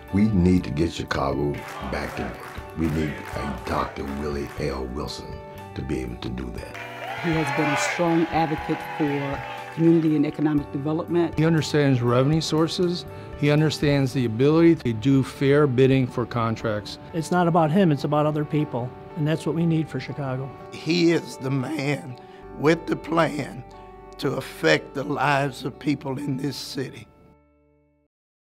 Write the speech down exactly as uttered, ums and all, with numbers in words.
We need to get Chicago back to work. We need a Doctor Willie L. Wilson to be able to do that. He has been a strong advocate for community and economic development. He understands revenue sources. He understands the ability to do fair bidding for contracts. It's not about him, it's about other people, and that's what we need for Chicago. He is the man with the plan to affect the lives of people in this city.